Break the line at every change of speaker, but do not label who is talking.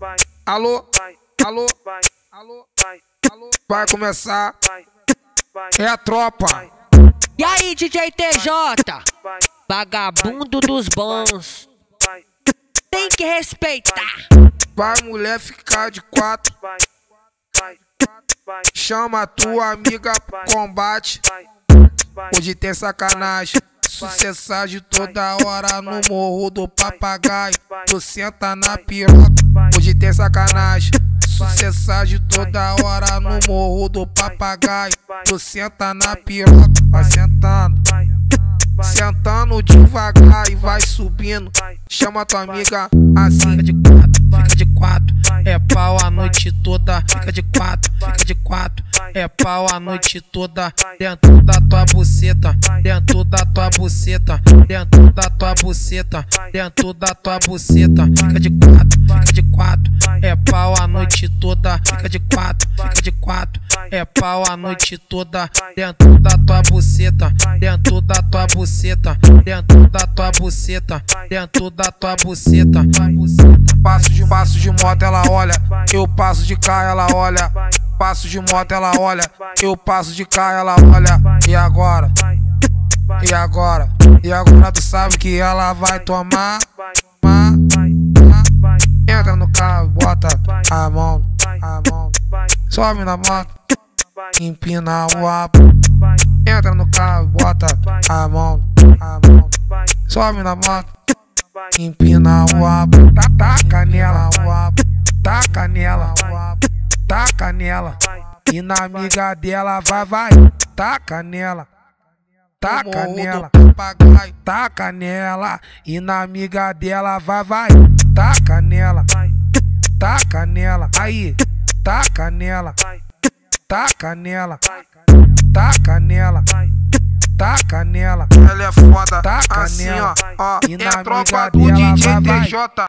Alô, alô, alô, alô, vai começar, é a tropa.
E aí, DJ TJ, vagabundo dos bons, tem que respeitar.
Vai mulher ficar de quatro, chama tua amiga pro combate. Hoje tem sacanagem, sucessagem toda hora no morro do papagaio. Tu senta na piroca, hoje tem sacanagem, sucessagem toda hora no morro do papagaio. Tu senta na piroca, vai sentando, sentando devagar e vai subindo. Chama tua amiga assim, fica de quatro, é pau a noite toda. Fica de quatro, é pau a noite toda. Dentro da tua buceta, dentro da tua buceta, dentro da tua buceta, dentro da tua buceta. Fica de quatro, é pau a noite toda. Fica de quatro, é pau a noite toda. Dentro da tua buceta, dentro da tua buceta, dentro da tua buceta, dentro da tua buceta. Passo de moto, ela olha, eu passo de carro, ela olha. Passo de moto, ela olha, eu passo de carro, ela olha. E agora? E agora? E agora tu sabe que ela vai tomar. Entra no carro, bota a mão, sobe na moto, empina o rabo. Entra no carro, bota a mão, sobe na moto, empina o rabo. Taca nela, taca nela, taca nela. E na amiga dela vai, taca nela, taca nela, taca nela. E na amiga dela vai, taca nela, taca nela. Aí, taca nela, taca nela, taca nela, taca nela. Ela é foda, taca assim nela. Ó, e na amiga dela vai.